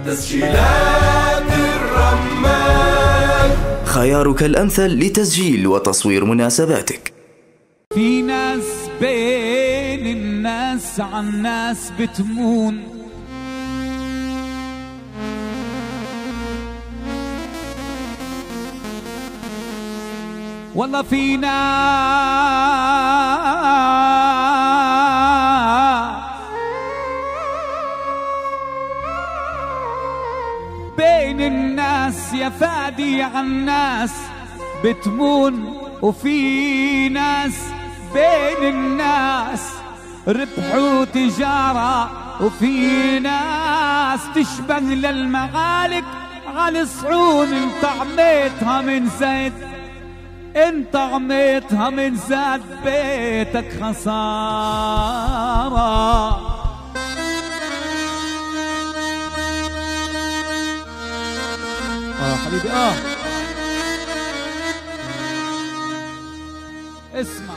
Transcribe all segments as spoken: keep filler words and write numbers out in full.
تسجيلات الرمان، خيارك الأمثل لتسجيل وتصوير مناسباتك. في ناس بين الناس عن ناس بتمون، والله في ناس بين الناس يا فادي عن ناس بتمون، وفي ناس بين الناس ربحوا تجارة، وفي ناس تشبه للمعالق على الصعون. انت عميتها من زيت، انت عميتها من زاد بيتك خسارة. اه حبيبي اه اسمع،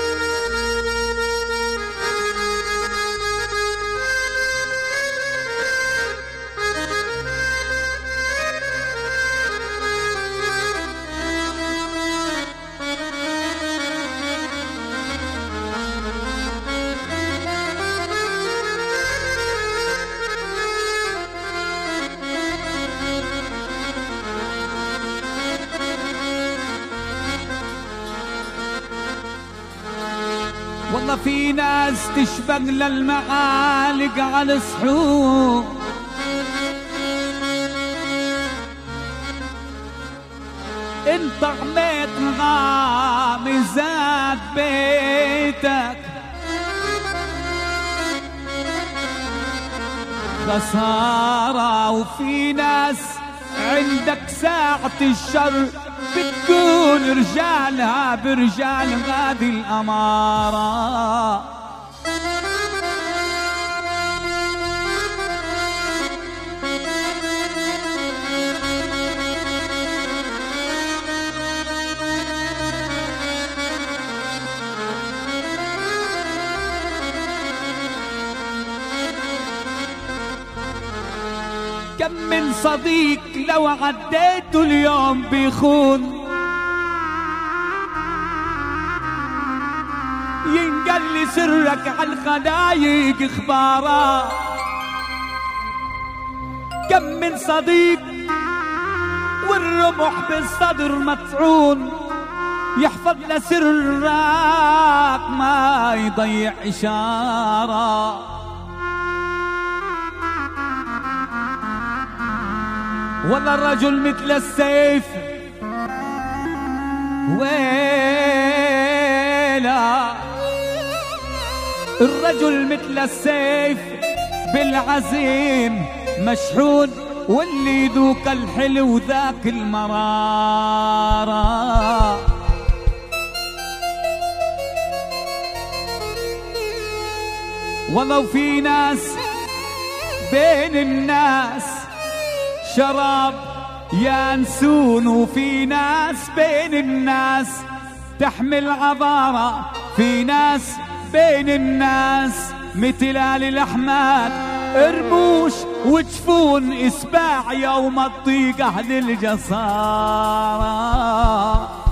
والله في ناس تشبه للمعالق على الصحون، انت عميتها مزاد بيتك خسارة. وفي ناس عندك ساعة الشر بتكون رجالها برجال غادي الأمارة. كم من صديق لو عديته اليوم بيخون، ينقل لي سرك عالخلايق اخباره. كم من صديق والرمح بالصدر مطعون، يحفظ لسرك ما يضيع اشاره. والله الرجل مثل السيف ويلا، الرجل مثل السيف بالعزيم مشحون، واللي ذوق الحلو ذاك المرارة. والله في ناس بين الناس شراب ينسون، وفي ناس بين الناس تحمل عذارة. في ناس بين الناس مثل آل الأحمد رموش وجفون، إسباع يوم الضيق أهل الجسارة.